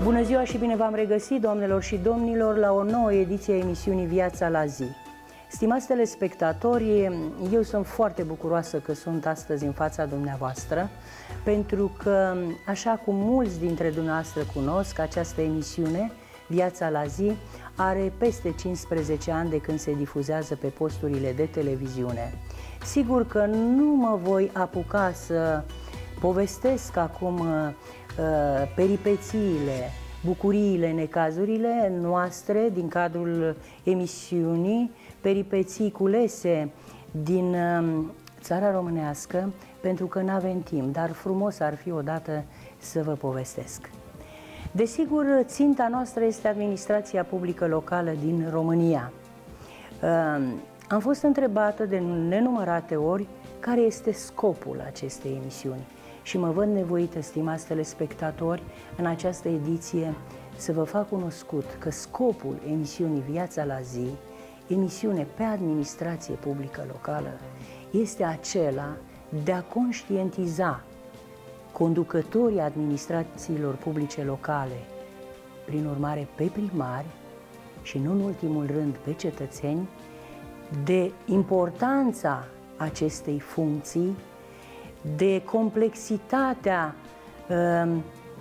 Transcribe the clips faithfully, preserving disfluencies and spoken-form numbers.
Bună ziua și bine v-am regăsit, doamnelor și domnilor, la o nouă ediție a emisiunii Viața la zi. Stimați telespectatori, eu sunt foarte bucuroasă că sunt astăzi în fața dumneavoastră, pentru că, așa cum mulți dintre dumneavoastră cunosc, această emisiune, Viața la zi, are peste cincisprezece ani de când se difuzează pe posturile de televiziune. Sigur că nu mă voi apuca să povestesc acum uh, peripețiile, bucuriile, necazurile noastre din cadrul emisiunii, peripeții culese din uh, țara românească, pentru că nu avem timp, dar frumos ar fi odată să vă povestesc. Desigur, ținta noastră este administrația publică locală din România. Uh, am fost întrebată de nenumărate ori care este scopul acestei emisiuni și mă văd nevoită, stimați telespectatori, în această ediție să vă fac cunoscut că scopul emisiunii Viața la zi, emisiune pe administrație publică locală, este acela de a conștientiza conducătorii administrațiilor publice locale, prin urmare pe primari și nu în ultimul rând pe cetățeni, de importanța acestei funcții, de complexitatea uh,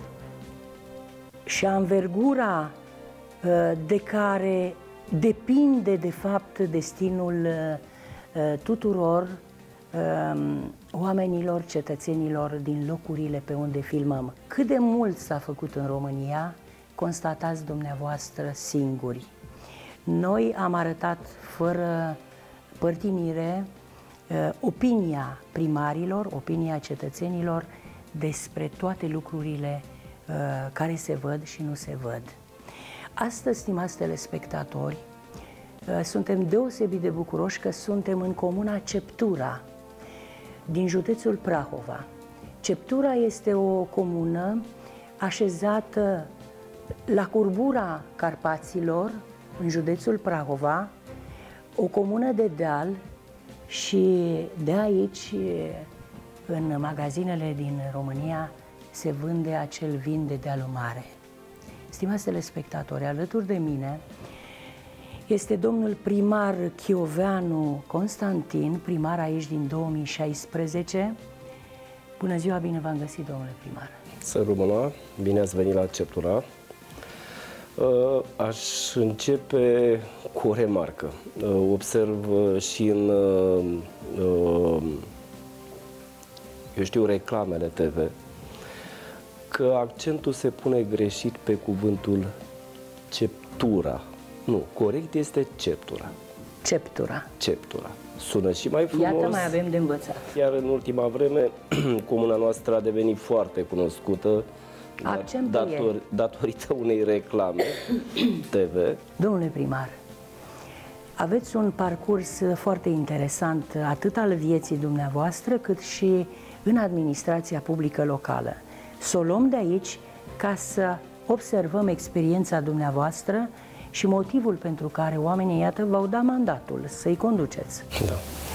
și anvergura uh, de care depinde de fapt destinul uh, tuturor uh, oamenilor, cetățenilor din locurile pe unde filmăm. Cât de mult s-a făcut în România, constatați dumneavoastră singuri. Noi am arătat fără părtinire opinia primarilor, opinia cetățenilor despre toate lucrurile care se văd și nu se văd. Astăzi, stimați telespectatori, suntem deosebit de bucuroși că suntem în comuna Ceptura, din județul Prahova. Ceptura este o comună așezată la curbura Carpaților, în județul Prahova, o comună de deal, și de aici, în magazinele din România, se vânde acel vin de dealul mare. Stimați telespectatori, alături de mine este domnul primar Chioveanu Constantin, primar aici din două mii șaisprezece. Bună ziua, bine v-am găsit, domnule primar. Să rămână, bine ați venit la Ceptura. Aș începe cu o remarcă. Observ și în, eu știu, reclamele T V, că accentul se pune greșit pe cuvântul Ceptura. Nu, corect este Ceptura. Ceptura. Ceptura. Sună și mai frumos. Iată, mai avem de învățat. Iar în ultima vreme, comuna noastră a devenit foarte cunoscută dator, datorită unei reclame T V. Domnule primar, aveți un parcurs foarte interesant, atât al vieții dumneavoastră, cât și în administrația publică locală. Să o luăm de aici ca să observăm experiența dumneavoastră și motivul pentru care oamenii, iată, v-au dat mandatul să-i conduceți. Da.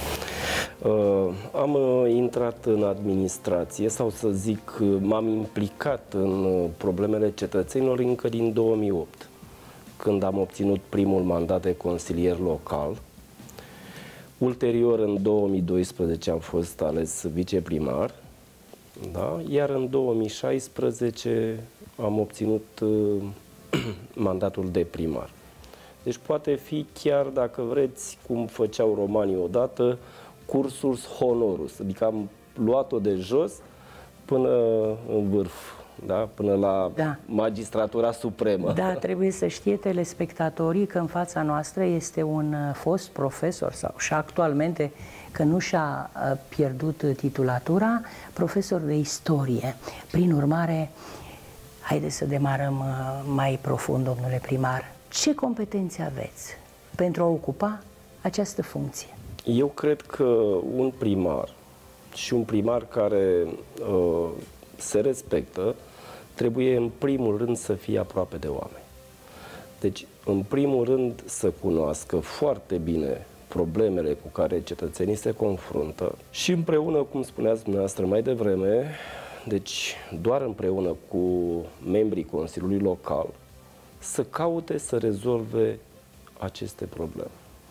Uh, am uh, intrat în administrație, sau să zic, m-am implicat în uh, problemele cetățenilor încă din două mii opt, când am obținut primul mandat de consilier local. Ulterior, în două mii doisprezece, am fost ales viceprimar, da? Iar în două mii șaisprezece am obținut uh, mandatul de primar. Deci poate fi chiar, dacă vreți, cum făceau romanii odată, cursus honorus, adică am luat-o de jos până în vârf, da? Până la da. Magistratura supremă. Da, trebuie să știe telespectatorii că în fața noastră este un fost profesor, sau și actualmente, că nu și-a pierdut titulatura, profesor de istorie. Prin urmare, haideți să demarăm mai profund, domnule primar. Ce competențe aveți pentru a ocupa această funcție? Eu cred că un primar și un primar care uh, se respectă trebuie în primul rând să fie aproape de oameni. Deci, în primul rând, să cunoască foarte bine problemele cu care cetățenii se confruntă și împreună, cum spuneați dumneavoastră mai devreme, deci doar împreună cu membrii Consiliului Local, să caute să rezolve aceste probleme.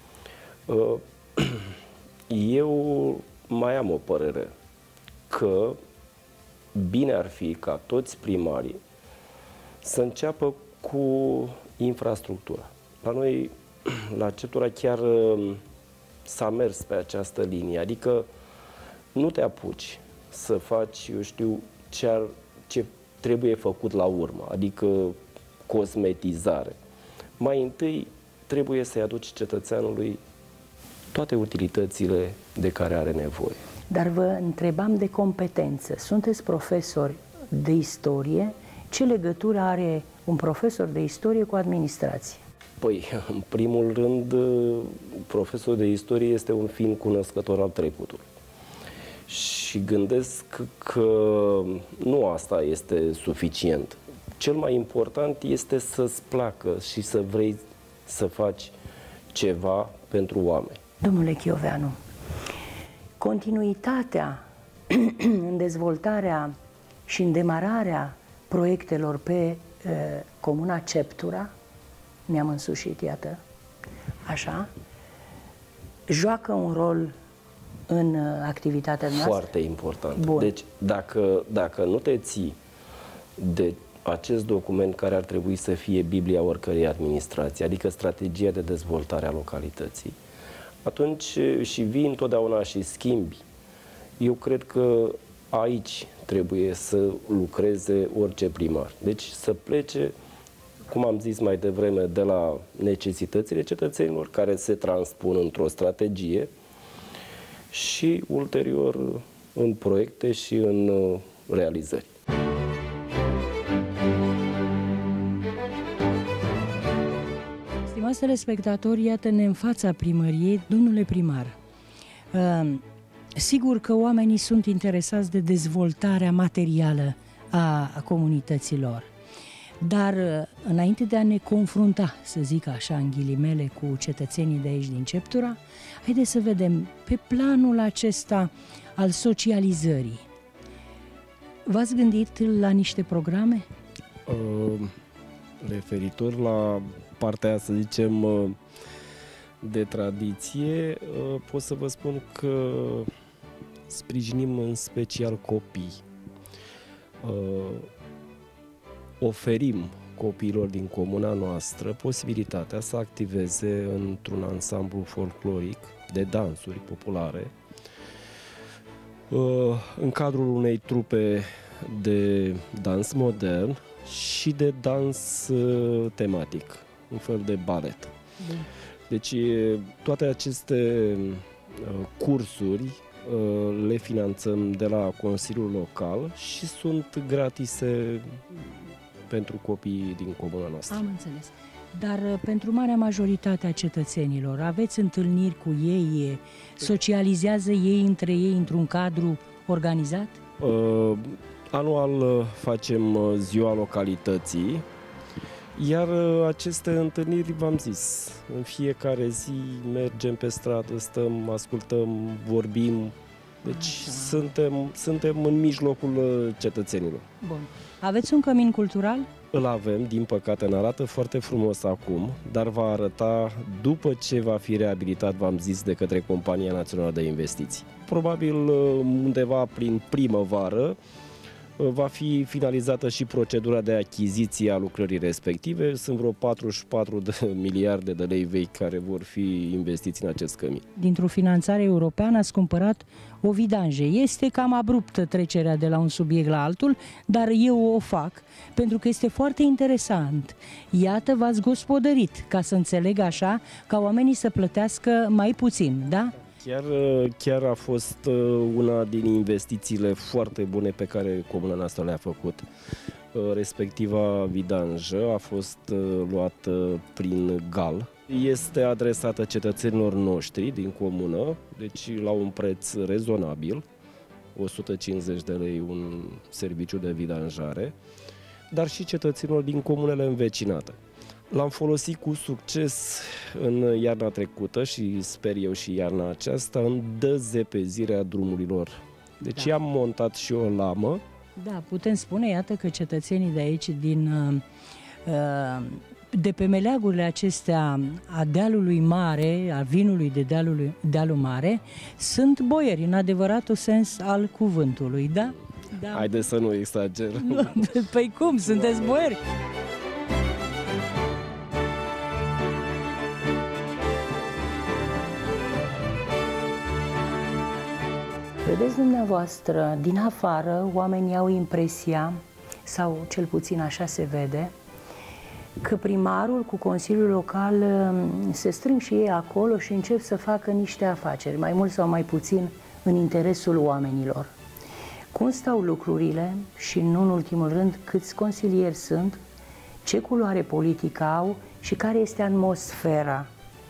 Eu mai am o părere că bine ar fi ca toți primarii să înceapă cu infrastructura. La noi, la Ceptura, chiar s-a mers pe această linie, adică nu te apuci să faci, eu știu, ce, ar, ce trebuie făcut la urmă, adică cosmetizare. Mai întâi trebuie să-i aduci cetățeanului toate utilitățile de care are nevoie. Dar vă întrebam de competență. Sunteți profesori de istorie. Ce legătură are un profesor de istorie cu administrație? Păi, în primul rând, profesorul de istorie este un fin cunoscător al trecutului. Și gândesc că nu asta este suficient. Cel mai important este să-ți placă și să vrei să faci ceva pentru oameni. Domnule Chioveanu, continuitatea în dezvoltarea și în demararea proiectelor pe uh, Comuna Ceptura, ne-am însușit, iată, așa, joacă un rol în uh, activitatea noastră? Foarte important. Bun. Deci, dacă, dacă nu te ții de acest document care ar trebui să fie Biblia oricărei administrații, adică strategia de dezvoltare a localității, atunci și vii întotdeauna și schimbi. Eu cred că aici trebuie să lucreze orice primar. Deci să plece, cum am zis mai devreme, de la necesitățile cetățenilor care se transpun într-o strategie și ulterior în proiecte și în realizări. Stimați telespectatori, iată-ne în fața primăriei. Domnule primar, uh, sigur că oamenii sunt interesați de dezvoltarea materială a, a comunităților, dar uh, înainte de a ne confrunta, să zic așa, în ghilimele, cu cetățenii de aici din Ceptura, haideți să vedem, pe planul acesta al socializării, v-ați gândit la niște programe? Uh, referitor la partea aia, să zicem, de tradiție, pot să vă spun că sprijinim în special copii. Oferim copiilor din comuna noastră posibilitatea să activeze într-un ansamblu folcloric de dansuri populare, în cadrul unei trupe de dans modern și de dans tematic, un fel de balet. Bun. Deci toate aceste cursuri le finanțăm de la Consiliul Local și sunt gratise pentru copiii din comuna noastră. Am înțeles. Dar pentru marea majoritate a cetățenilor, aveți întâlniri cu ei, socializează ei între ei într-un cadru organizat? Uh, anual facem ziua localității, iar aceste întâlniri, v-am zis, în fiecare zi mergem pe stradă, stăm, ascultăm, vorbim, deci suntem, suntem în mijlocul cetățenilor. Bun. Aveți un cămin cultural? Îl avem, din păcate ne arată foarte frumos acum, dar va arăta după ce va fi reabilitat, v-am zis, de către Compania Națională de Investiții. Probabil undeva prin primăvară va fi finalizată și procedura de achiziție a lucrării respective. Sunt vreo patruzeci și patru de miliarde de lei vechi care vor fi investiți în acest cămin. Dintr-o finanțare europeană ați cumpărat o vidanjă. Este cam abruptă trecerea de la un subiect la altul, dar eu o fac pentru că este foarte interesant. Iată, v-ați gospodărit, ca să înțeleg așa, ca oamenii să plătească mai puțin, da? Chiar, chiar a fost una din investițiile foarte bune pe care comuna noastră le-a făcut. Respectiva vidanjă a fost luată prin G A L. Este adresată cetățenilor noștri din comună, deci la un preț rezonabil, o sută cincizeci de lei un serviciu de vidanjare, dar și cetățenilor din comunele învecinate. L-am folosit cu succes în iarna trecută și sper eu și iarna aceasta în dezepezirea drumurilor. Deci da. Am montat și o lamă Da, putem spune, iată, că cetățenii de aici, din, de pe meleagurile acestea a dealului mare, a vinului de dealul, dealul mare, sunt boieri, în adevăratul sens al cuvântului, da? Da. Haideți să nu exagerăm. Păi cum, sunteți boieri? Vedeți dumneavoastră, din afară, oamenii au impresia, sau cel puțin așa se vede, că primarul cu Consiliul Local se strâng și ei acolo și încep să facă niște afaceri, mai mult sau mai puțin în interesul oamenilor. Cum stau lucrurile și, nu în ultimul rând, câți consilieri sunt, ce culoare politică au și care este atmosfera?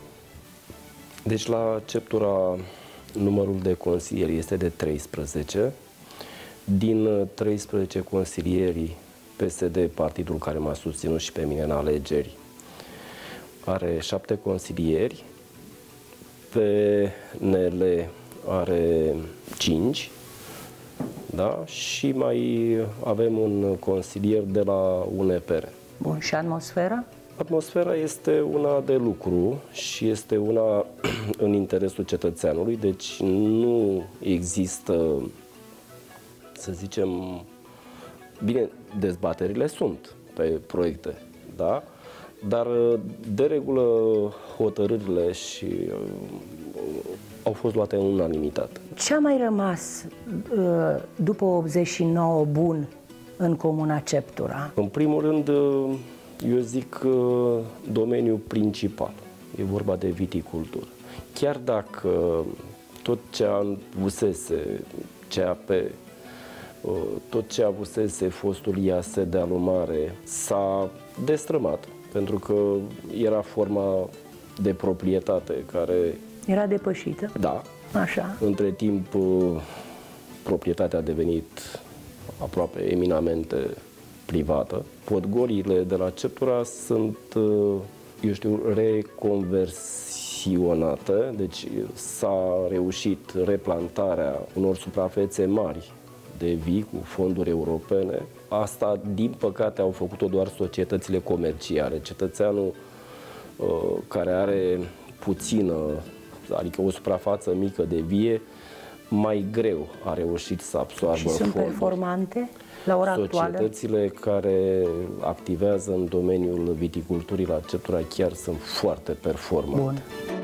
Deci la Ceptura numărul de consilieri este de treisprezece. Din treisprezece consilieri, P S D, partidul care m-a susținut și pe mine în alegeri, are șapte consilieri, P N L are cinci, da? Și mai avem un consilier de la U N P R. Bun, și atmosfera? Atmosfera este una de lucru și este una în interesul cetățeanului, deci nu există, să zicem, bine, dezbaterile sunt pe proiecte, da? Dar de regulă hotărârile și au fost luate în unanimitate. Ce a mai rămas după optzeci și nouă bun în comuna Ceptura? În primul rând, eu zic domeniul principal. E vorba de viticultură. Chiar dacă tot ce avusese C A P, tot ce avusese fostul I A S Dealul Mare s-a destrămat, pentru că era forma de proprietate care... Era depășită? Da. Așa. Între timp, proprietatea a devenit aproape eminamente privată. Podgorile de la Ceptura sunt, eu știu, reconversionate, deci s-a reușit replantarea unor suprafețe mari de vii cu fonduri europene. Asta, din păcate, au făcut-o doar societățile comerciale. Cetățeanul uh, care are puțină, adică o suprafață mică de vie, mai greu a reușit să absoarbă și sunt fonduri. Performante la ora actuală? Societățile care activează în domeniul viticulturii la Ceptura chiar sunt foarte performante. Bun.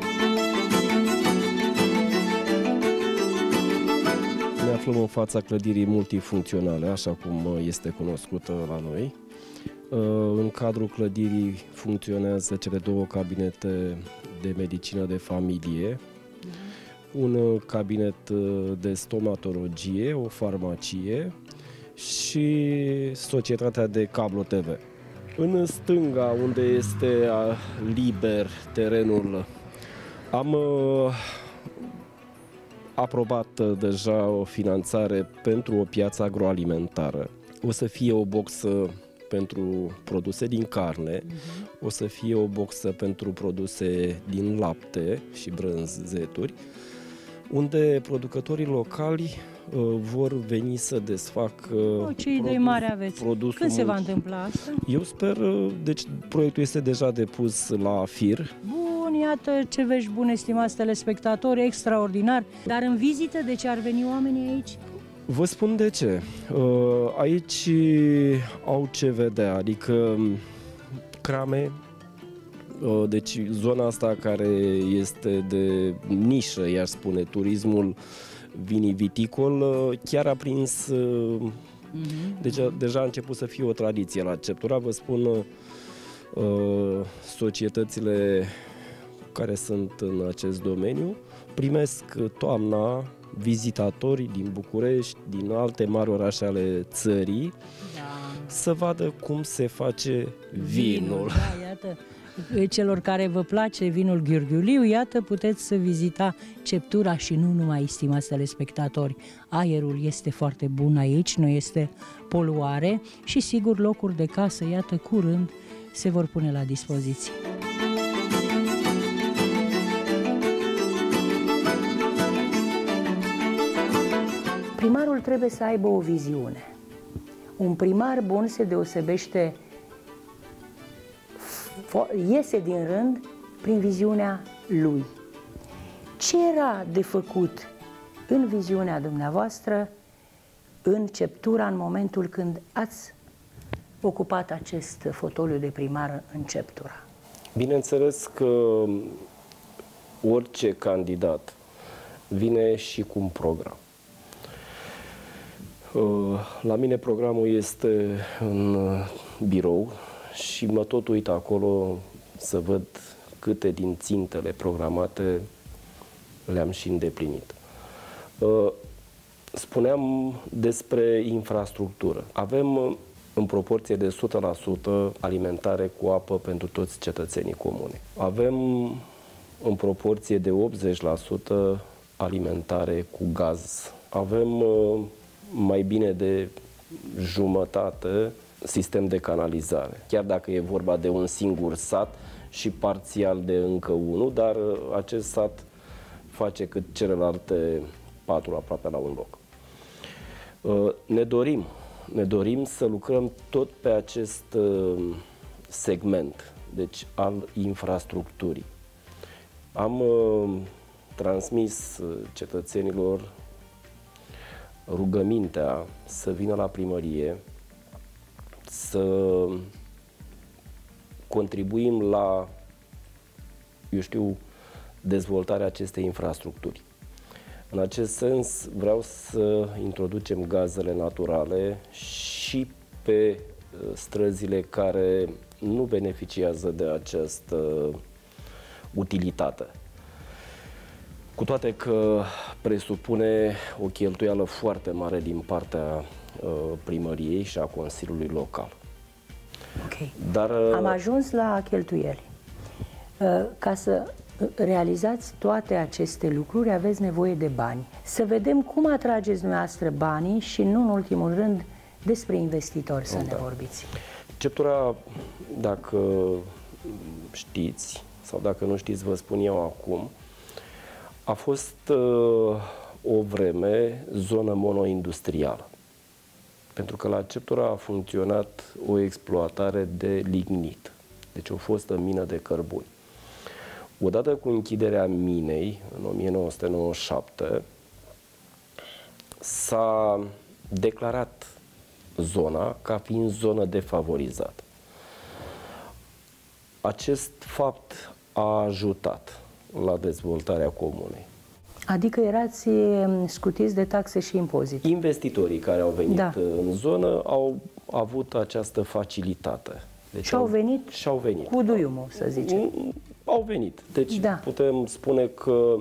Ne aflăm în fața clădirii multifuncționale, așa cum este cunoscută la noi. În cadrul clădirii funcționează cele două cabinete de medicină de familie, un cabinet de stomatologie, o farmacie și societatea de cablu T V. În stânga, unde este liber terenul, am aprobat deja o finanțare pentru o piață agroalimentară. O să fie o boxă pentru produse din carne, uh-huh. O să fie o boxă pentru produse din lapte și brânzeturi, unde producătorii locali uh, vor veni să desfacă o, ce idei mari aveți. Când mult. Se va întâmpla asta? Eu sper, uh, deci proiectul este deja depus la FIR. Bun, iată ce vești bune, stimați telespectatori, extraordinar. Dar în vizită, de ce ar veni oamenii aici? Vă spun de ce. Aici au ce vedea, adică crame, deci zona asta care este de nișă, i-aș spune, turismul viniviticol, chiar a prins, mm-hmm. deci deja a început să fie o tradiție la Ceptura. Vă spun, societățile care sunt în acest domeniu primesc toamna vizitatori din București, din alte mari orașe ale țării, da. Să vadă cum se face vinul. vinul da, iată, celor care vă place vinul ghiurghiuliu, iată, puteți să vizita Ceptura și nu numai, stimați telespectatori. Aerul este foarte bun aici, nu este poluare și, sigur, locuri de casă, iată, curând se vor pune la dispoziție. Primarul trebuie să aibă o viziune. Un primar bun se deosebește, iese din rând prin viziunea lui. Ce era de făcut în viziunea dumneavoastră, în Ceptura, în momentul când ați ocupat acest fotoliu de primar în Ceptura? Bineînțeles că orice candidat vine și cu un program. La mine programul este în birou și mă tot uit acolo să văd câte din țintele programate le-am și îndeplinit. Spuneam despre infrastructură. Avem în proporție de o sută la sută alimentare cu apă pentru toți cetățenii comuni. Avem în proporție de optzeci la sută alimentare cu gaz. Avem mai bine de jumătate sistem de canalizare. Chiar dacă e vorba de un singur sat și parțial de încă unul, dar acest sat face cât celelalte patru aproape la un loc. Ne dorim, ne dorim să lucrăm tot pe acest segment, deci al infrastructurii. Am transmis cetățenilor rugămintea să vină la primărie, să contribuim la, eu știu, dezvoltarea acestei infrastructuri. În acest sens vreau să introducem gazele naturale și pe străzile care nu beneficiază de această utilitate. Cu toate că presupune o cheltuială foarte mare din partea primăriei și a Consiliului Local. Okay. Dar, am ajuns la cheltuieli. Ca să realizați toate aceste lucruri, aveți nevoie de bani. Să vedem cum atrageți dumneavoastră banii și, nu în ultimul rând, despre investitori să da. ne vorbiți. Ceptura, dacă știți, sau dacă nu știți, vă spun eu acum, a fost uh, o vreme zonă monoindustrială. Pentru că la Ceptura a funcționat o exploatare de lignit. Deci a fost o mină de cărbuni. Odată cu închiderea minei, în o mie nouă sute nouăzeci și șapte, s-a declarat zona ca fiind zonă defavorizată. Acest fapt a ajutat la dezvoltarea comunei. Adică erați scutiți de taxe și impozite. Investitorii care au venit da. în zonă au avut această facilitate. Deci și au venit, și au venit cu duiumul, să zicem. Au venit. Deci da. putem spune că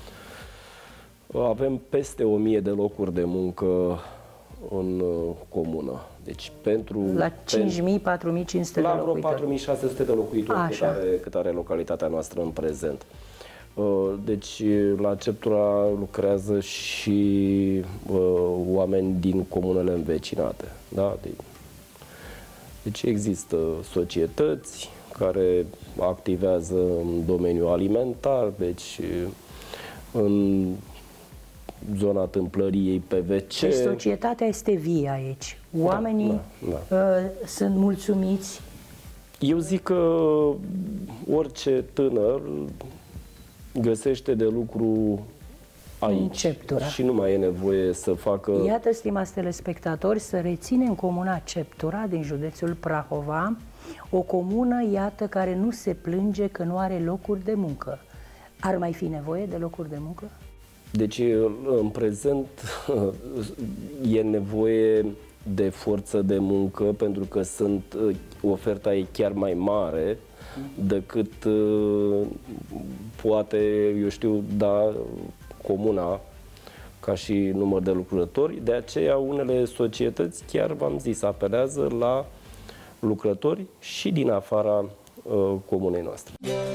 avem peste o mie de locuri de muncă în comună. Deci pentru... La cinci mii - patru mii cinci sute de locuitori. La vreo patru mii șase sute de locuitori cât are, cât are localitatea noastră în prezent. Deci la Ceptura lucrează și uh, oameni din comunele învecinate. Da? Deci există societăți care activează în domeniul alimentar, deci în zona Tâmplăriei P V C. Deci societatea este vie aici. Oamenii da, da, da. Uh, sunt mulțumiți. Eu zic că orice tânăr găsește de lucru aici și nu mai e nevoie să facă... Iată, stimați telespectatori, să reținem comuna Ceptura din județul Prahova, o comună, iată, care nu se plânge că nu are locuri de muncă. Ar mai fi nevoie de locuri de muncă? Deci, în prezent, e nevoie de forță de muncă, pentru că sunt, oferta e chiar mai mare decât poate, eu știu, da comuna ca și număr de lucrători. De aceea unele societăți, chiar v-am zis, apelează la lucrători și din afara uh, comunei noastre.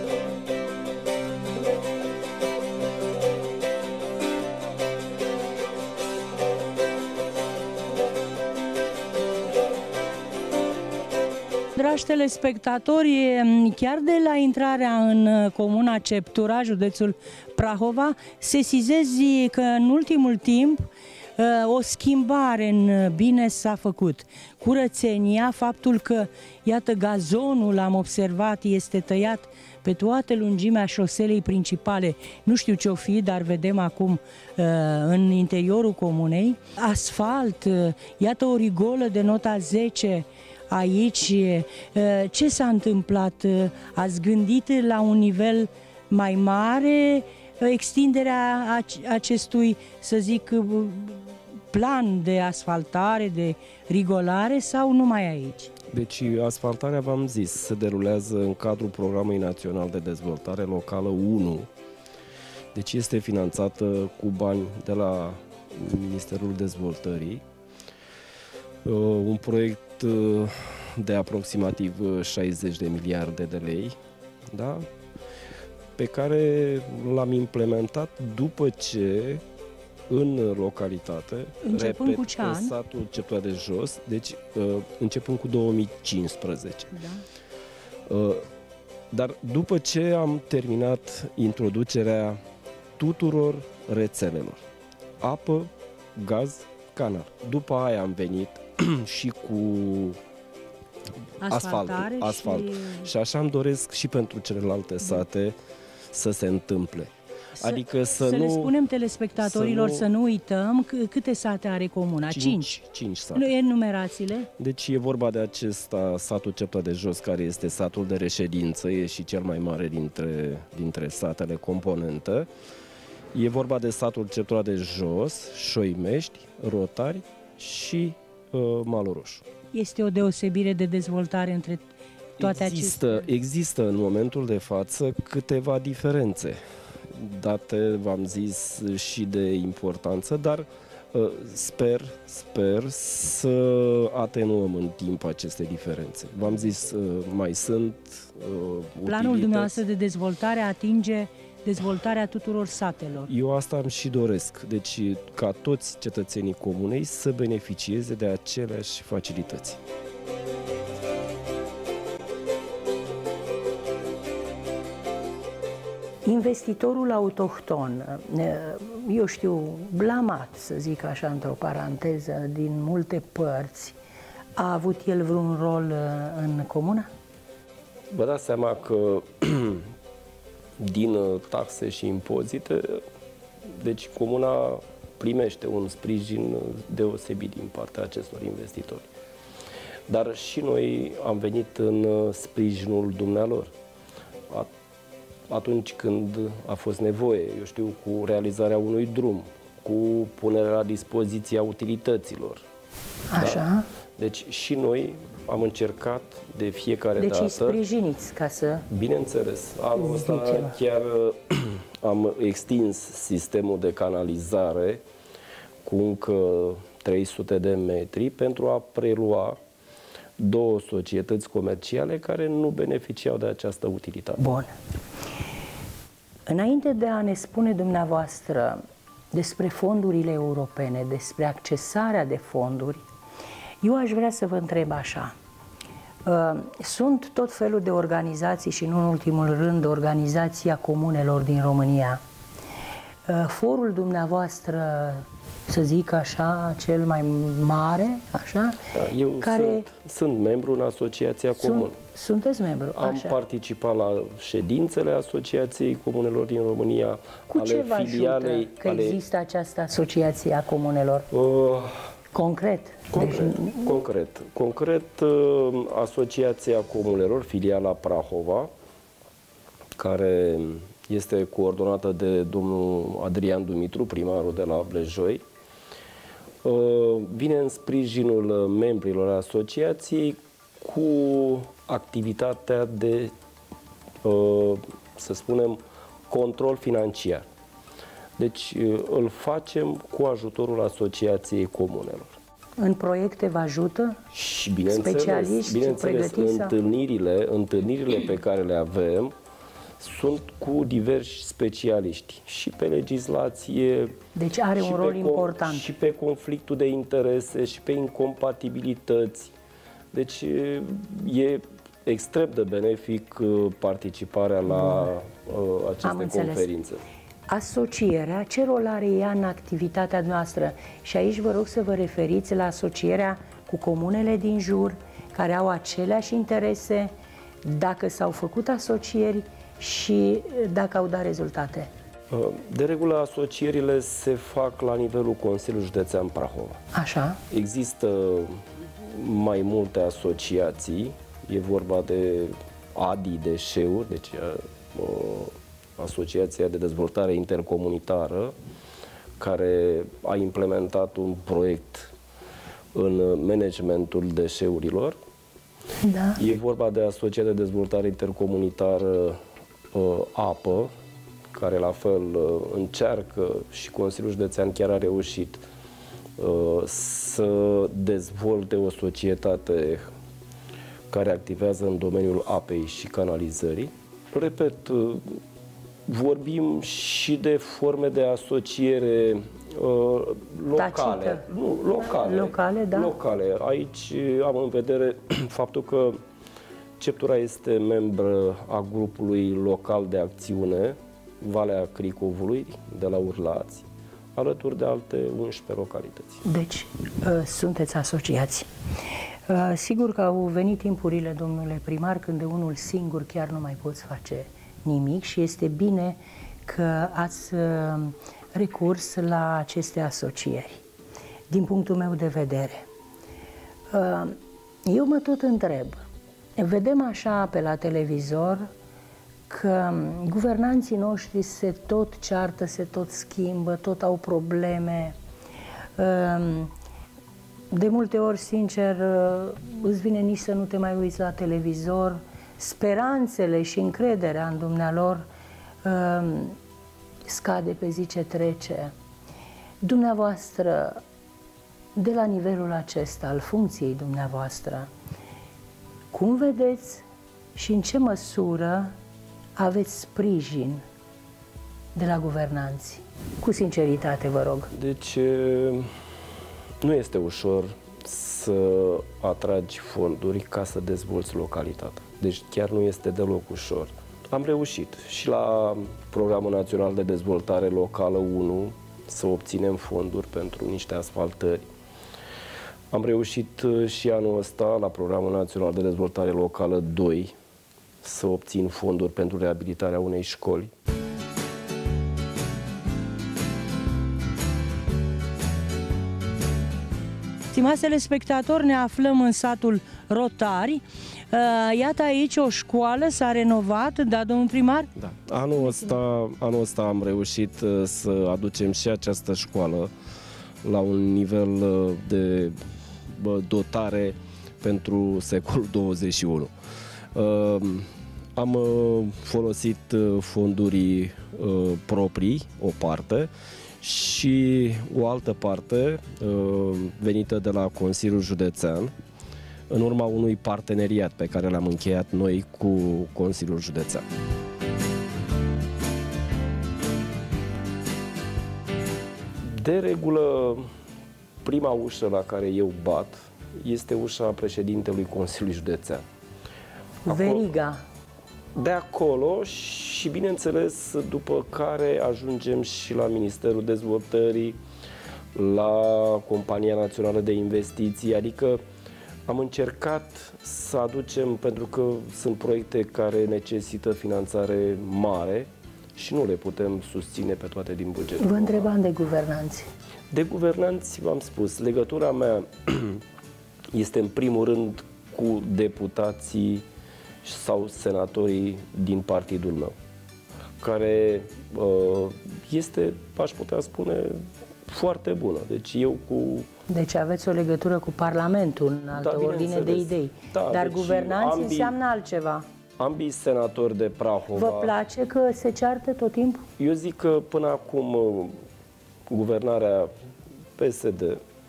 Dragi telespectatori, chiar de la intrarea în comuna Ceptura, județul Prahova, sesizezi că în ultimul timp o schimbare în bine s-a făcut. Curățenia, faptul că, iată, gazonul, am observat, este tăiat pe toată lungimea șoselei principale. Nu știu ce-o fi, dar vedem acum în interiorul comunei. Asfalt, iată o rigolă de nota zece aici. Ce s-a întâmplat? Ați gândit la un nivel mai mare extinderea acestui, să zic, plan de asfaltare, de rigolare sau numai aici? Deci asfaltarea, v-am zis, se derulează în cadrul Programului Național de Dezvoltare Locală unu. Deci este finanțată cu bani de la Ministerul Dezvoltării. Un proiect de aproximativ șaizeci de miliarde de lei, da? Pe care l-am implementat după ce în localitate, începând repet, cu ce în an? satul Ceptura de Jos, deci începând cu două mii cincisprezece. Da. Dar după ce am terminat introducerea tuturor rețelelor, apă, gaz, canal, după aia am venit și cu asfaltul, asfalt. Și... și așa îmi doresc și pentru celelalte sate să se întâmple. Să, adică să, să nu, le spunem telespectatorilor să nu, să nu uităm câte sate are comuna? Cinci. Cinci sate. Nu e numerațiile? Deci e vorba de acesta, satul Ceptura de Jos, care este satul de reședință, e și cel mai mare dintre, dintre satele componentă. E vorba de satul Ceptura de Jos, Șoimești, Rotari și uh, Malul Roșu. Este o deosebire de dezvoltare între toate există, acestea? Există în momentul de față câteva diferențe, date, v-am zis, și de importanță, dar uh, sper, sper să atenuăm în timp aceste diferențe. V-am zis, uh, mai sunt uh, Planul utilități. dumneavoastră de dezvoltare atinge dezvoltarea tuturor satelor. Eu asta îmi și doresc, deci ca toți cetățenii comunei să beneficieze de aceleași facilități. Investitorul autohton, eu știu, blamat, să zic așa, într-o paranteză, din multe părți, a avut el vreun rol în comună? Vă dați seama că din taxe și impozite, deci comuna primește un sprijin deosebit din partea acestor investitori. Dar și noi am venit în sprijinul dumnealor. Atunci când a fost nevoie, eu știu, cu realizarea unui drum, cu punerea la dispoziția utilităților. Așa. Da? Deci și noi am încercat de fiecare deci dată... Deci îi sprijiniți ca să... Bineînțeles. Anul ăsta chiar am extins sistemul de canalizare cu încă trei sute de metri pentru a prelua două societăți comerciale care nu beneficiau de această utilitate. Bun. Înainte de a ne spune dumneavoastră despre fondurile europene, despre accesarea de fonduri, eu aș vrea să vă întreb așa. Sunt tot felul de organizații și nu în ultimul rând Organizația Comunelor din România. Forul dumneavoastră, să zic așa, cel mai mare, așa? Da, eu care... sunt, sunt membru în Asociația Comună. Sunteți membru, Am așa. participat la ședințele Asociației Comunelor din România. Cu ale ce vă filialei, ajută că ale... există această Asociație a Comunelor? Uh... Concret? Concret, deci... concret. Concret, Asociația Comunelor, filiala Prahova, care este coordonată de domnul Adrian Dumitru, primarul de la Blejoi, vine în sprijinul membrilor asociației cu activitatea de, să spunem, control financiar. Deci îl facem cu ajutorul Asociației Comunelor. În proiecte vă ajută? Și bineînțeles, specialiști bineînțeles întâlnirile, întâlnirile pe care le avem sunt cu diversi specialiști și pe legislație, deci are un rol important. Și pe conflictul de interese, și pe incompatibilități. Deci e extrem de benefic participarea la uh, aceste conferințe. asocierea, ce rol are ea în activitatea noastră? Și aici vă rog să vă referiți la asocierea cu comunele din jur, care au aceleași interese, dacă s-au făcut asocieri și dacă au dat rezultate. De regulă, asocierile se fac la nivelul Consiliului Județean Prahova. Așa. Există mai multe asociații, e vorba de A D I Deșeuri, deci Asociația de Dezvoltare Intercomunitară, care a implementat un proiect în managementul deșeurilor. Da. E vorba de Asociația de Dezvoltare Intercomunitară Apă, care la fel încearcă și Consiliul Județean chiar a reușit să dezvolte o societate care activează în domeniul apei și canalizării. Repet, vorbim și de forme de asociere uh, locale. Tacită. Nu, locale. Locale, da. Locale. Aici am în vedere faptul că Ceptura este membră a grupului local de acțiune Valea Cricovului, de la Urlați, alături de alte unsprezece localități. Deci, uh, sunteți asociați. Uh, sigur că au venit timpurile, domnule primar, când de unul singur chiar nu mai poți face nimic și este bine că ați uh, recurs la aceste asocieri. Din punctul meu de vedere, uh, eu mă tot întreb, vedem așa pe la televizor că guvernanții noștri se tot ceartă, se tot schimbă, tot au probleme. De multe ori, sincer, îți vine nici să nu te mai uiți la televizor. Speranțele și încrederea în dumnealor scade pe zi ce trece. Dumneavoastră, de la nivelul acesta, al funcției dumneavoastră, cum vedeți și în ce măsură aveți sprijin de la guvernanți? Cu sinceritate, vă rog. Deci, nu este ușor să atragi fonduri ca să dezvolți localitatea. Deci chiar nu este deloc ușor. Am reușit și la Programul Național de Dezvoltare Locală unu să obținem fonduri pentru niște asfaltări. Am reușit și anul ăsta la Programul Național de Dezvoltare Locală doi să obțin fonduri pentru reabilitarea unei școli. Stimați telespectatori, ne aflăm în satul Rotari. Iată aici o școală, s-a renovat, da, domnul primar? Da. Anul ăsta, anul ăsta am reușit să aducem și această școală la un nivel de dotare pentru secolul douăzeci și unu. Am folosit fonduri proprii, o parte, și o altă parte venită de la Consiliul Județean, în urma unui parteneriat pe care l-am încheiat noi cu Consiliul Județean. De regulă, prima ușă la care eu bat este ușa președintelui Consiliului Județean. Veriga. De acolo și, bineînțeles, după care ajungem și la Ministerul Dezvoltării, la Compania Națională de Investiții, adică am încercat să aducem, pentru că sunt proiecte care necesită finanțare mare și nu le putem susține pe toate din bugetul. Vă întrebam de guvernanți. De guvernanți, v-am spus, legătura mea este în primul rând cu deputații sau senatorii din partidul meu, care este, aș putea spune, foarte bună. Deci eu cu... Deci aveți o legătură cu Parlamentul, în altă da, ordine de idei. Da, dar deci guvernanți ambii, înseamnă altceva. Ambii senatori de Prahova... Vă place că se ceartă tot timpul? Eu zic că până acum guvernarea P S D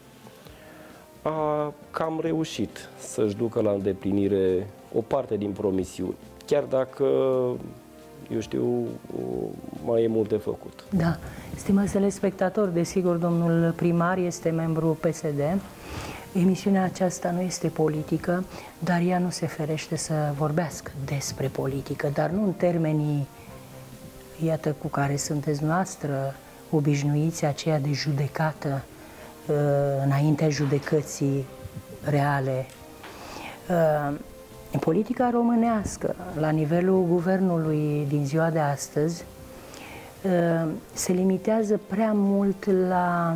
a cam reușit să-și ducă la îndeplinire o parte din promisiuni, chiar dacă, eu știu, mai e mult de făcut. Da. Stimați telespectatori, desigur, domnul primar este membru P S D. Emisiunea aceasta nu este politică, dar ea nu se ferește să vorbească despre politică, dar nu în termenii iată, cu care sunteți noastră obișnuiți, aceea de judecată înaintea judecății reale. Politica românească, la nivelul guvernului din ziua de astăzi, se limitează prea mult la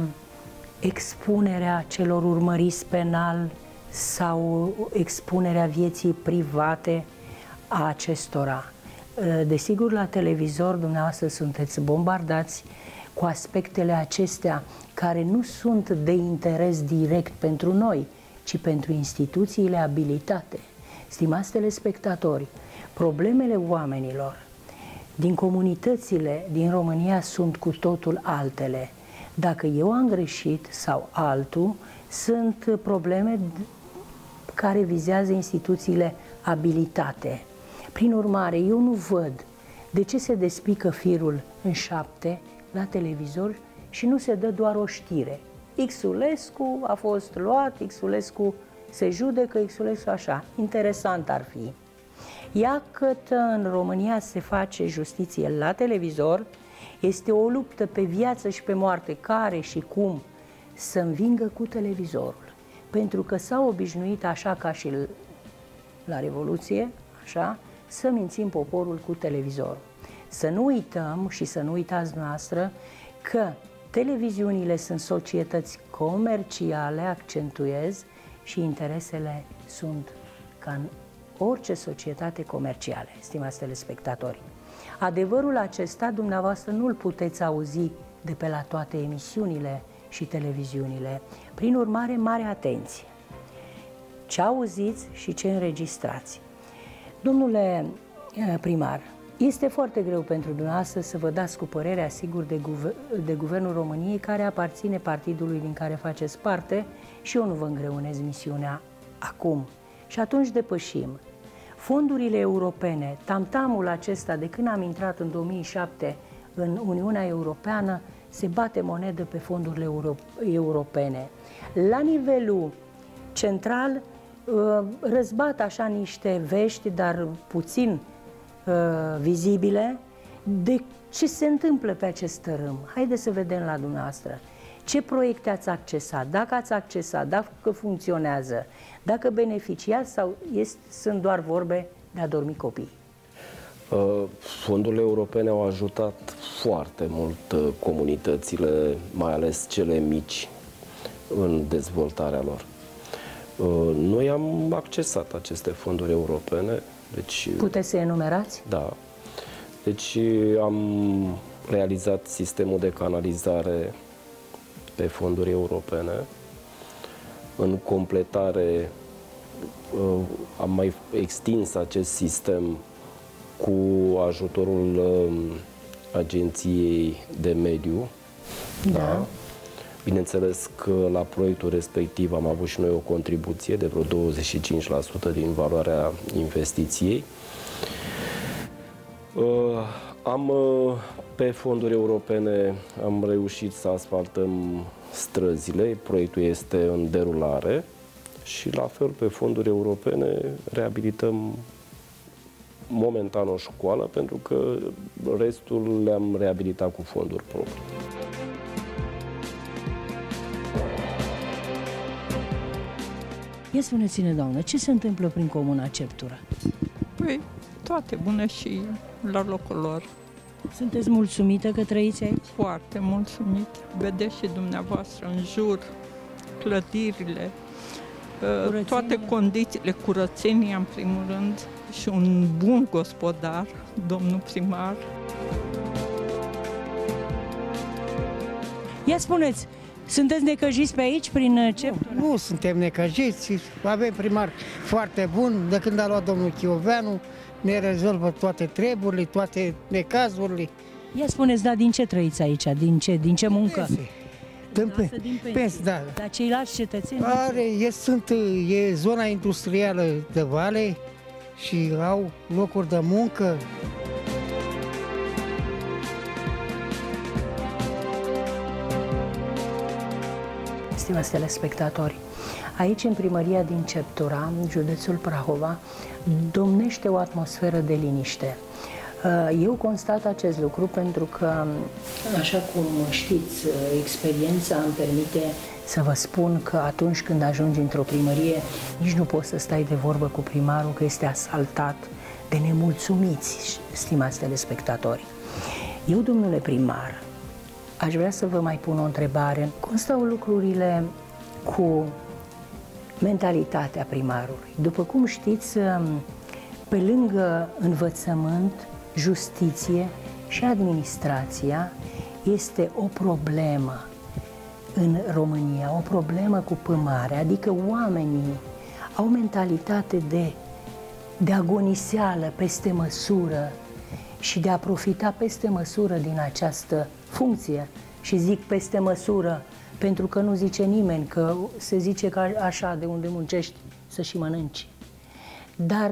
expunerea celor urmăriți penal sau expunerea vieții private a acestora. Desigur, la televizor dumneavoastră sunteți bombardați cu aspectele acestea care nu sunt de interes direct pentru noi, ci pentru instituțiile abilitate. Stimați telespectatori, problemele oamenilor din comunitățile din România sunt cu totul altele. Dacă eu am greșit sau altul, sunt probleme care vizează instituțiile abilitate. Prin urmare, eu nu văd de ce se despică firul în șapte la televizor și nu se dă doar o știre. Xulescu a fost luat, Xulescu se judecă, Xulescu așa. Interesant ar fi. Iată, în România se face justiție la televizor, este o luptă pe viață și pe moarte, care și cum să învingă cu televizorul. Pentru că s-au obișnuit, așa ca și la Revoluție, așa, să mințim poporul cu televizorul. Să nu uităm și să nu uitați noastră că televiziunile sunt societăți comerciale, accentuez, și interesele sunt ca în orice societate comerciale, stimați telespectatori. Adevărul acesta dumneavoastră nu-l puteți auzi de pe la toate emisiunile și televiziunile. Prin urmare, mare atenție! Ce auziți și ce înregistrați. Domnule primar, este foarte greu pentru dumneavoastră să vă dați cu părerea, sigur, de, guver de Guvernul României, care aparține partidului din care faceți parte, și eu nu vă îngreunez misiunea acum. Și atunci depășim. Fondurile europene, tamtamul acesta, de când am intrat în două mii șapte în Uniunea Europeană, se bate monedă pe fondurile euro europene. La nivelul central, răzbat așa niște vești, dar puțin uh, vizibile, de ce se întâmplă pe acest tărâm. Haideți să vedem la dumneavoastră. Ce proiecte ați accesat, dacă ați accesat, dacă funcționează, dacă beneficiați sau este, sunt doar vorbe de a dormi copii. Fondurile europene au ajutat foarte mult comunitățile, mai ales cele mici, în dezvoltarea lor. Noi am accesat aceste fonduri europene. Deci, puteți să enumerați? Da. Deci am realizat sistemul de canalizare pe fonduri europene. În completare am mai extins acest sistem cu ajutorul Agenției de Mediu. Da. Da. Bineînțeles că la proiectul respectiv am avut și noi o contribuție de vreo douăzeci și cinci la sută din valoarea investiției. Am, pe fonduri europene am reușit să asfaltăm străzile, proiectul este în derulare și la fel pe fonduri europene reabilităm momentan o școală, pentru că restul le-am reabilitat cu fonduri proprii. Ia spuneți-ne, doamnă, ce se întâmplă prin comuna Ceptura? Păi, toate bune și la locul lor. Sunteți mulțumită că trăiți aici? Foarte mulțumit. Vedeți și dumneavoastră în jur, clădirile, curățenia, toate condițiile, curățenia în primul rând și un bun gospodar, domnul primar. Ia spuneți, sunteți necăjiți pe aici, prin Ceptura? Nu, nu suntem necăjiți, avem primar foarte bun, de când a luat domnul Chioveanu, ne rezolvă toate treburile, toate necazurile. Ia spuneți, da, din ce trăiți aici? Din ce, din ce muncă? Din pensii, da. Dar ceilalți cetățeni? Are, e, sunt, e zona industrială de Vale și au locuri de muncă. Stimați telespectatori, aici, în primăria din Ceptura, județul Prahova, domnește o atmosferă de liniște. Eu constat acest lucru pentru că, așa cum știți, experiența îmi permite să vă spun că atunci când ajungi într-o primărie, nici nu poți să stai de vorbă cu primarul că este asaltat de nemulțumiți, stimați telespectatori. Eu, domnule primar, aș vrea să vă mai pun o întrebare. Cum stau lucrurile cu mentalitatea primarului? După cum știți, pe lângă învățământ, justiție și administrația, este o problemă în România, o problemă cu pămare, adică oamenii au mentalitate de, de agoniseală peste măsură și de a profita peste măsură din această funcție. Și zic peste măsură pentru că nu zice nimeni, că se zice că așa, de unde muncești să și mănânci. Dar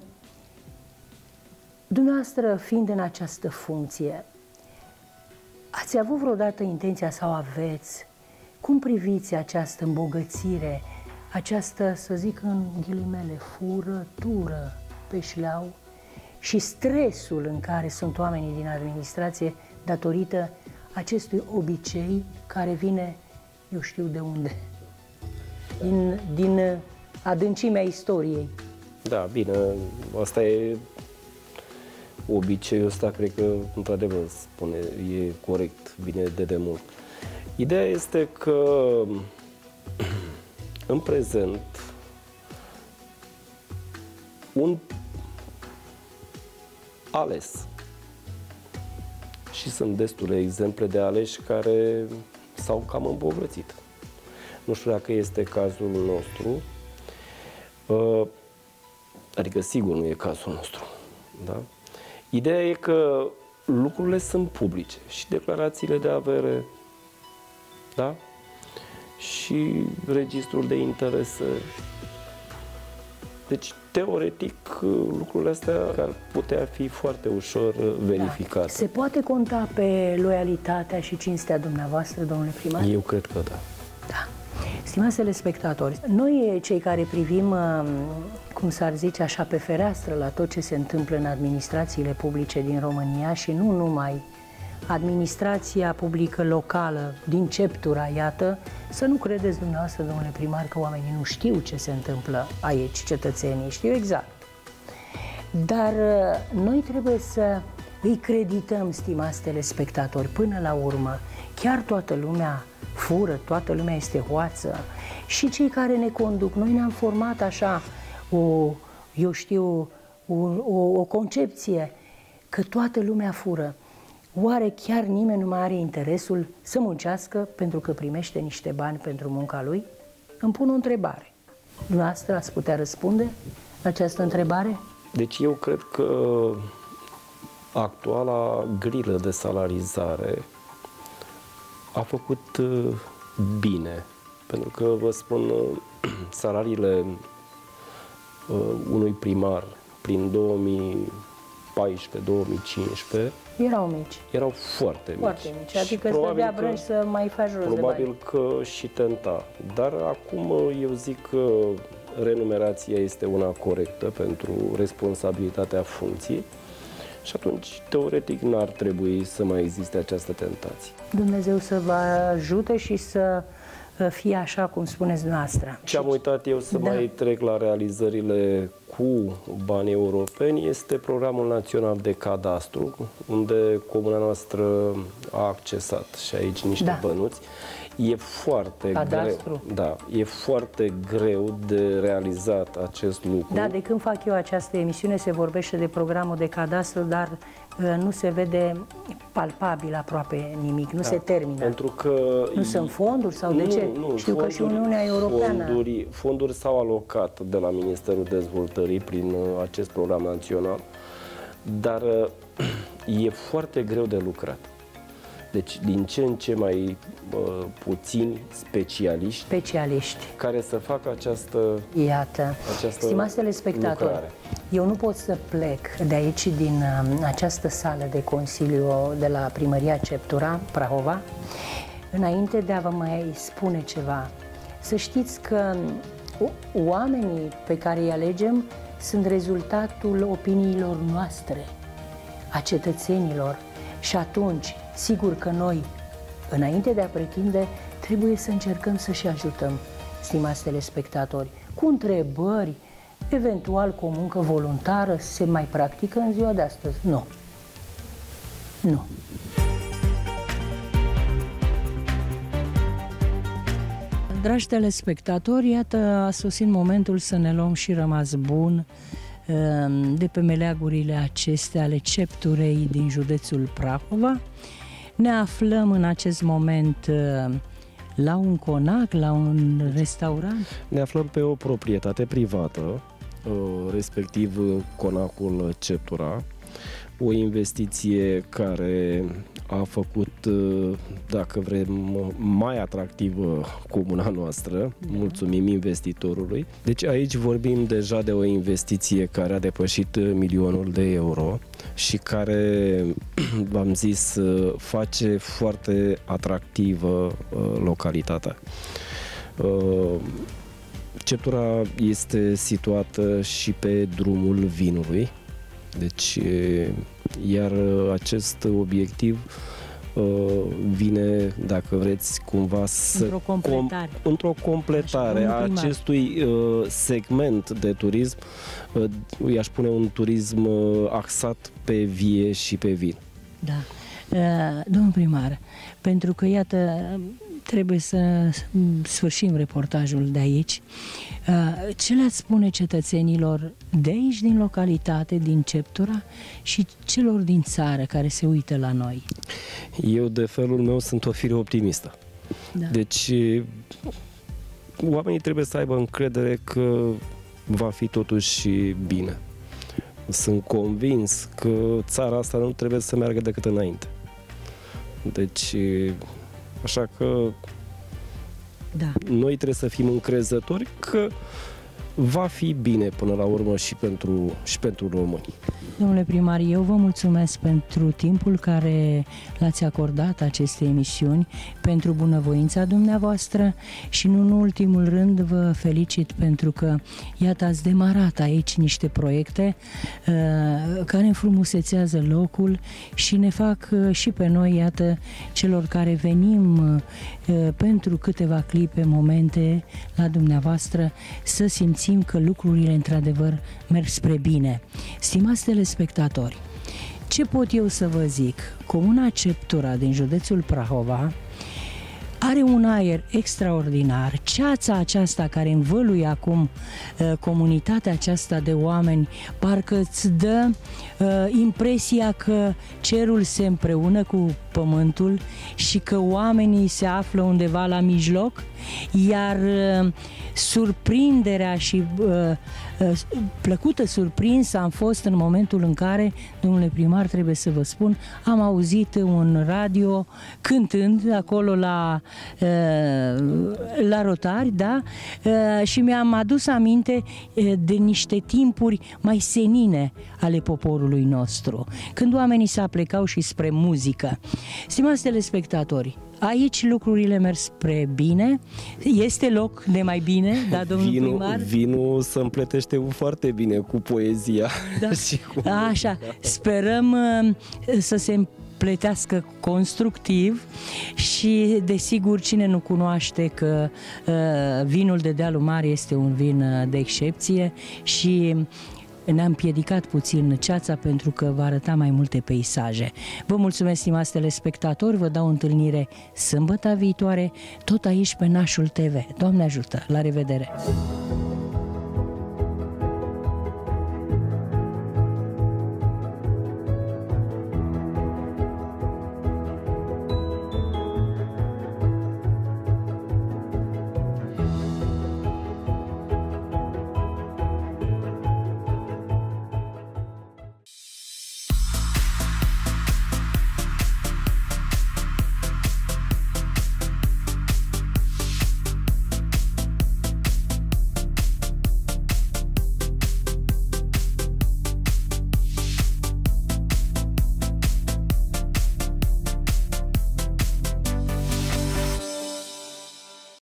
dumneavoastră, fiind în această funcție, ați avut vreodată intenția sau aveți? Cum priviți această îmbogățire, această, să zic în ghilimele, furătură pe șleau și stresul în care sunt oamenii din administrație datorită acestui obicei care vine, eu știu de unde, din, din adâncimea istoriei? Da, bine, asta e obiceiul ăsta, cred că, într-adevăr, spune, e corect, vine de demult. Ideea este că, în prezent, un ales, și sunt destule exemple de aleși care s-au cam îmbogățit. Nu știu dacă este cazul nostru, adică sigur nu e cazul nostru, da? Ideea e că lucrurile sunt publice și declarațiile de avere, da? Și registrul de interese. Deci, teoretic, lucrurile astea ar putea fi foarte ușor verificate. Da. Se poate conta pe loialitatea și cinstea dumneavoastră, domnule primar? Eu cred că da. Da. Stimați telespectatori, noi cei care privim, cum s-ar zice așa, pe fereastră la tot ce se întâmplă în administrațiile publice din România și nu numai, administrația publică locală din Ceptura, iată, să nu credeți dumneavoastră, domnule primar, că oamenii nu știu ce se întâmplă aici, cetățenii știu exact. Dar noi trebuie să îi credităm, stimați telespectatori, până la urmă. Chiar toată lumea fură, toată lumea este hoață și cei care ne conduc. Noi ne-am format așa o, eu știu, o, o, o concepție că toată lumea fură. Oare chiar nimeni nu mai are interesul să muncească pentru că primește niște bani pentru munca lui? Îmi pun o întrebare. Dumneavoastră ați putea răspunde la această întrebare? Deci eu cred că actuala grilă de salarizare a făcut bine. Pentru că, vă spun, salariile unui primar prin două mii paisprezece două mii cincisprezece erau mici. Erau foarte mici. Foarte mici, adică îți dădea brânci să mai faci rost de bani. Probabil că și tenta. Dar acum eu zic că renumerația este una corectă pentru responsabilitatea funcției și atunci, teoretic, n-ar trebui să mai existe această tentație. Dumnezeu să vă ajute și să fie așa cum spuneți dumneavoastră. Ce am uitat eu să da. mai trec la realizările cu bani europeni este Programul Național de Cadastru, unde comuna noastră a accesat și aici niște da. bănuți. E foarte Cadastru. greu. Da, e foarte greu de realizat acest lucru. Da, de când fac eu această emisiune se vorbește de programul de cadastru, dar uh, nu se vede palpabil aproape nimic, nu da, se termină. Pentru că nu sunt fonduri sau de nu, ce? Nu, Știu fonduri, că și Uniunea Europeană. Fonduri, fonduri s-au alocat de la Ministerul Dezvoltării prin uh, acest program național, dar uh, e foarte greu de lucrat. Deci, din ce în ce mai uh, puțini specialiști, specialiști care să facă această Iată, această stimați telespectatori, lucrare. Eu nu pot să plec de aici, din uh, această sală de Consiliu de la Primăria Ceptura, Prahova, înainte de a vă mai spune ceva. Să știți că oamenii pe care îi alegem sunt rezultatul opiniilor noastre. a cetățenilor și atunci, sigur că noi, înainte de a pretinde, trebuie să încercăm să-și ajutăm, stimați telespectatori, cu întrebări, eventual cu o muncă voluntară, se mai practică în ziua de astăzi? Nu. Nu. Dragi telespectatori, iată, a sosit momentul să ne luăm și rămas bun de pe meleagurile acestea ale Cepturei din județul Prahova. Ne aflăm în acest moment la un conac, la un restaurant? Ne aflăm pe o proprietate privată, respectiv conacul Ceptura, o investiție care a făcut, dacă vrem, mai atractivă comuna noastră. Mulțumim investitorului. Deci aici vorbim deja de o investiție care a depășit milionul de euro și care, v-am zis, face foarte atractivă localitatea. Ceptura este situată și pe drumul vinului, deci iar acest obiectiv vine, dacă vreți, cumva să într-o completare, com, într-o completare a acestui segment de turism, i-aș spune un turism axat pe vie și pe vin. Da. Domnul primar, pentru că, iată, trebuie să sfârșim reportajul de aici. Ce le-ați spune cetățenilor de aici, din localitate, din Ceptura, și celor din țară care se uită la noi? Eu, de felul meu, sunt o fire optimistă. Da. Deci, oamenii trebuie să aibă încredere că va fi totuși bine. Sunt convins că țara asta nu trebuie să meargă decât înainte. Deci, așa că da. Noi trebuie să fim încrezători că va fi bine până la urmă și pentru, și pentru români. Domnule primar, eu vă mulțumesc pentru timpul care l-ați acordat acestei emisiuni, pentru bunăvoința dumneavoastră și, nu în ultimul rând, vă felicit pentru că, iată, ați demarat aici niște proiecte uh, care înfrumusețează locul și ne fac uh, și pe noi, iată, celor care venim uh, pentru câteva clipe, momente la dumneavoastră, să simțim că lucrurile într-adevăr merg spre bine. Stimați telespectatori, ce pot eu să vă zic? Comuna Ceptura din județul Prahova are un aer extraordinar. Ceața aceasta care învăluie acum uh, comunitatea aceasta de oameni, parcă îți dă uh, impresia că cerul se împreună cu pământul și că oamenii se află undeva la mijloc, iar uh, surprinderea și uh, uh, plăcută surprinsă am fost în momentul în care, domnule primar, trebuie să vă spun, am auzit un radio cântând acolo la la Rotari, da? Și mi-am adus aminte de niște timpuri mai senine ale poporului nostru, când oamenii se aplecau și spre muzică. Stimați telespectatori, aici lucrurile merg spre bine. Este loc de mai bine, da, domnul vinul, primar? Vinul se împletește foarte bine cu poezia. Da. Și cu... Așa, sperăm să se plătească constructiv și, desigur, cine nu cunoaște că uh, vinul de dealul mare este un vin uh, de excepție și ne-a împiedicat puțin ceața pentru că va arăta mai multe peisaje. Vă mulțumesc, stimați telespectatori, vă dau întâlnire sâmbătă viitoare, tot aici pe Nașul T V. Doamne ajută! La revedere!